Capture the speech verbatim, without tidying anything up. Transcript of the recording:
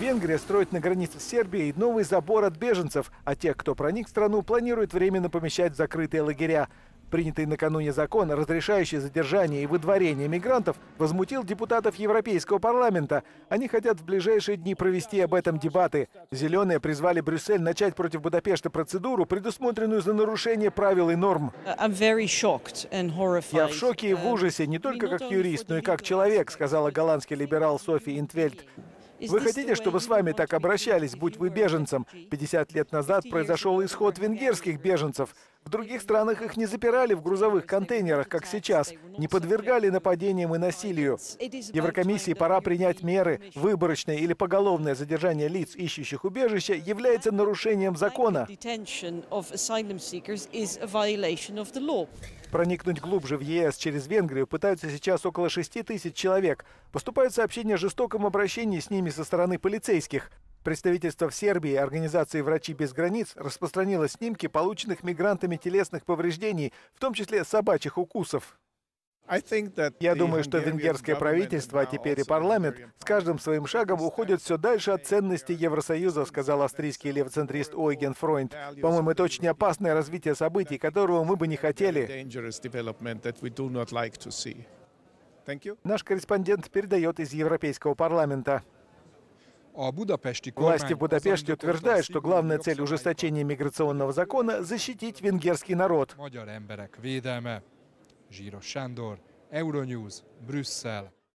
Венгрия строит на границе с Сербией новый забор от беженцев, а тех, кто проник в страну, планирует временно помещать в закрытые лагеря. Принятый накануне закон, разрешающий задержание и выдворение мигрантов, возмутил депутатов Европейского парламента. Они хотят в ближайшие дни провести об этом дебаты. Зеленые призвали Брюссель начать против Будапешта процедуру, предусмотренную за нарушение правил и норм. Я в шоке и в ужасе, не только как юрист, но и как человек, сказала голландский либерал Софи Интвельд. Вы хотите, чтобы с вами так обращались, будь вы беженцем? пятьдесят лет назад произошел исход венгерских беженцев. В других странах их не запирали в грузовых контейнерах, как сейчас, не подвергали нападениям и насилию. Еврокомиссии пора принять меры. Выборочное или поголовное задержание лиц, ищущих убежище, является нарушением закона. Проникнуть глубже в ЕС через Венгрию пытаются сейчас около шести тысяч человек. Поступают сообщения о жестоком обращении с ними со стороны полицейских. Представительство в Сербии организации «Врачи без границ» распространило снимки полученных мигрантами телесных повреждений, в том числе собачьих укусов. Я думаю, что венгерское правительство, а теперь и парламент, с каждым своим шагом уходят все дальше от ценностей Евросоюза, сказал австрийский левоцентрист Ойген Фройнд. По-моему, это очень опасное развитие событий, которого мы бы не хотели. Наш корреспондент передает из Европейского парламента. Власти в Будапеште утверждают, что главная цель ужесточения миграционного закона – защитить венгерский народ. Zsíros Sándor, Euronews, Brüsszel.